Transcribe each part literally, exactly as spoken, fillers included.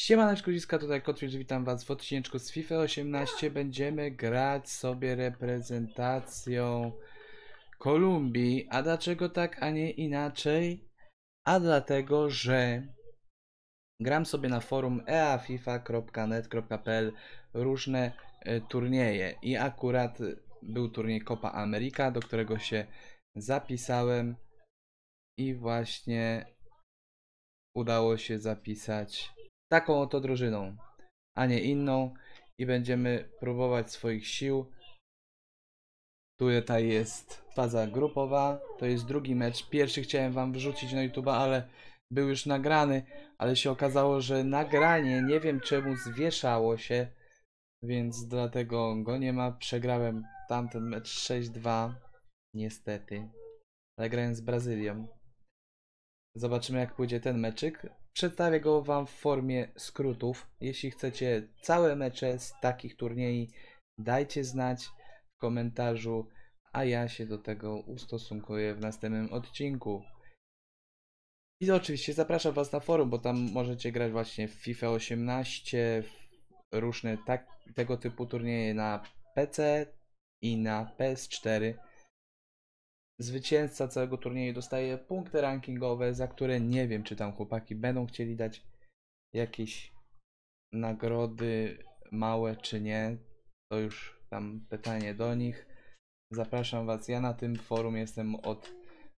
Siemaneczko, Ludziska, tutaj Kotwicz, witam was w odcinku z FIFA osiemnaście. Będziemy grać sobie reprezentacją Kolumbii. A dlaczego tak, a nie inaczej? A dlatego, że gram sobie na forum e a fifa kropka net kropka p l różne y, turnieje i akurat był turniej Copa America, do którego się zapisałem i właśnie udało się zapisać taką oto drużyną, a nie inną, i będziemy próbować swoich sił. Tutaj jest faza grupowa, to jest drugi mecz. Pierwszy chciałem wam wrzucić na YouTube'a, ale był już nagrany, ale się okazało, że nagranie nie wiem czemu zwieszało się, więc dlatego go nie ma. Przegrałem tamten mecz sześć dwa, niestety, ale grałem z Brazylią. Zobaczymy, jak pójdzie ten meczyk. Przedstawię go wam w formie skrótów. Jeśli chcecie całe mecze z takich turniej, dajcie znać w komentarzu, a ja się do tego ustosunkuję w następnym odcinku. I oczywiście zapraszam was na forum, bo tam możecie grać właśnie w FIFA osiemnaście, w różne tak, tego typu turnieje na P C i na P S cztery. Zwycięzca całego turnieju dostaje punkty rankingowe, za które nie wiem, czy tam chłopaki będą chcieli dać jakieś nagrody małe, czy nie. To już tam pytanie do nich. Zapraszam was. Ja na tym forum jestem od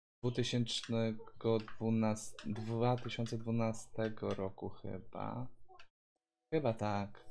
dwa tysiące dwunastego roku chyba. Chyba tak.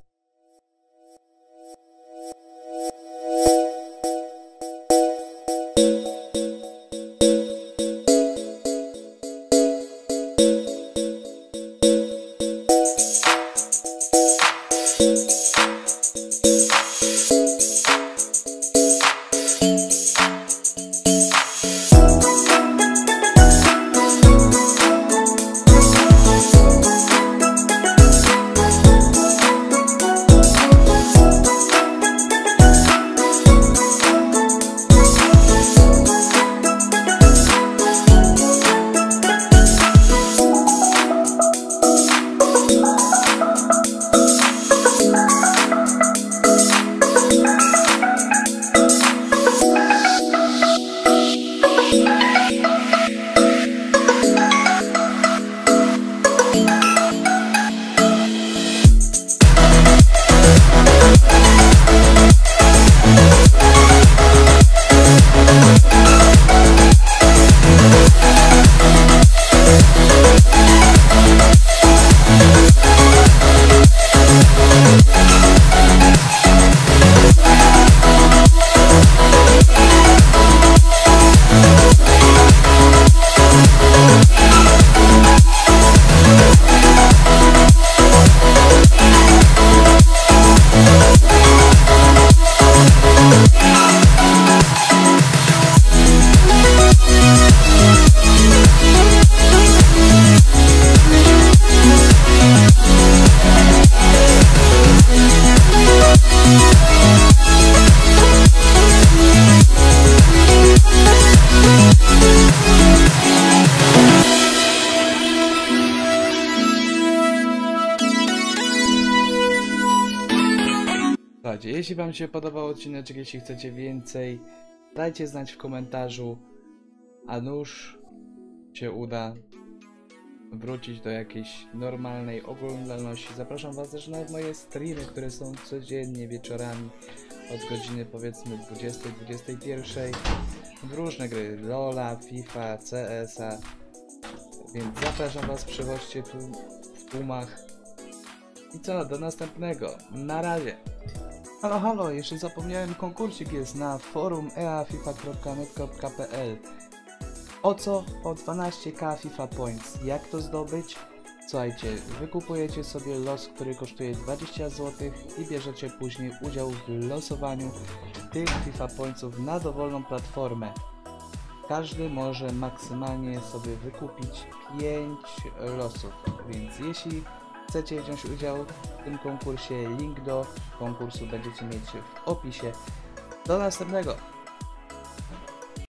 Jeśli wam się podobał odcinek, jeśli chcecie więcej, dajcie znać w komentarzu, a nuż się uda wrócić do jakiejś normalnej oglądalności. Zapraszam was też na moje streamy, które są codziennie wieczorami od godziny powiedzmy dwudziestej do dwudziestej pierwszej w różne gry, Lola, FIFA, C S a, więc zapraszam was, przychodźcie tu w tłumach. I co, do następnego, na razie. Halo, halo, jeszcze zapomniałem, konkursik jest na forum e a fifa kropka net kropka p l. O co? O dwanaście ka FIFA Points. Jak to zdobyć? Słuchajcie, wykupujecie sobie los, który kosztuje dwadzieścia złotych i bierzecie później udział w losowaniu tych FIFA Pointsów na dowolną platformę. Każdy może maksymalnie sobie wykupić pięć losów, więc jeśli chcecie wziąć udział w tym konkursie, link do konkursu będziecie mieć w opisie. Do następnego!